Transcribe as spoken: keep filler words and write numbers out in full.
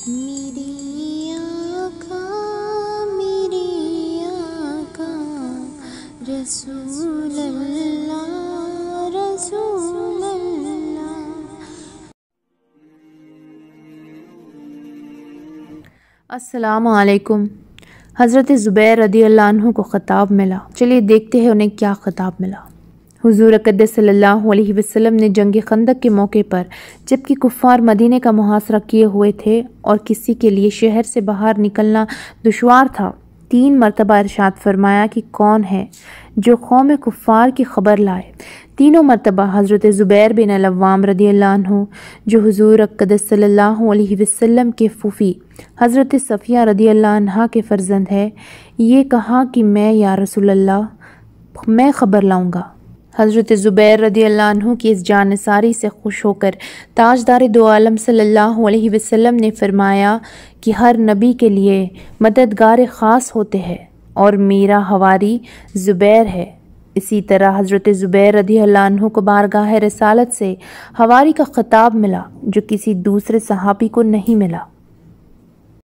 میری آقا میری آقا رسول اللہ رسول اللہ۔ السلام علیکم۔ حضرت زبیر رضی اللہ عنہ کو خطاب ملا۔ چلیے دیکھتے ہیں انہیں کیا خطاب ملا۔ حضور اقدس صلی اللہ علیہ وسلم نے جنگ خندق کے موقع پر جبکہ کفار مدینے کا محاصرہ کیے ہوئے تھے اور کسی کے لیے شہر سے باہر نکلنا دشوار تھا، تین مرتبہ ارشاد فرمایا کہ کون ہے جو قوم کفار کی خبر لائے۔ تینوں مرتبہ حضرت زبیر بن العوام رضی اللہ عنہ جو حضور اقدس صلی اللہ علیہ وسلم کے پھوپھی حضرت صفیہ رضی اللہ عنہا کے فرزند ہے، یہ کہا کہ میں یا رسول اللہ میں خبر لاؤں گا۔ حضرت زبیر رضی اللہ عنہ کی اس جانثاری سے خوش ہو کر تاجدار دو عالم صلی اللہ علیہ وسلم نے فرمایا کہ ہر نبی کے لیے مددگار خاص ہوتے ہیں اور میرا حواری زبیر ہے۔ اسی طرح حضرت زبیر رضی اللہ عنہ کو بارگاہ رسالت سے حواری کا خطاب ملا جو کسی دوسرے صحابی کو نہیں ملا۔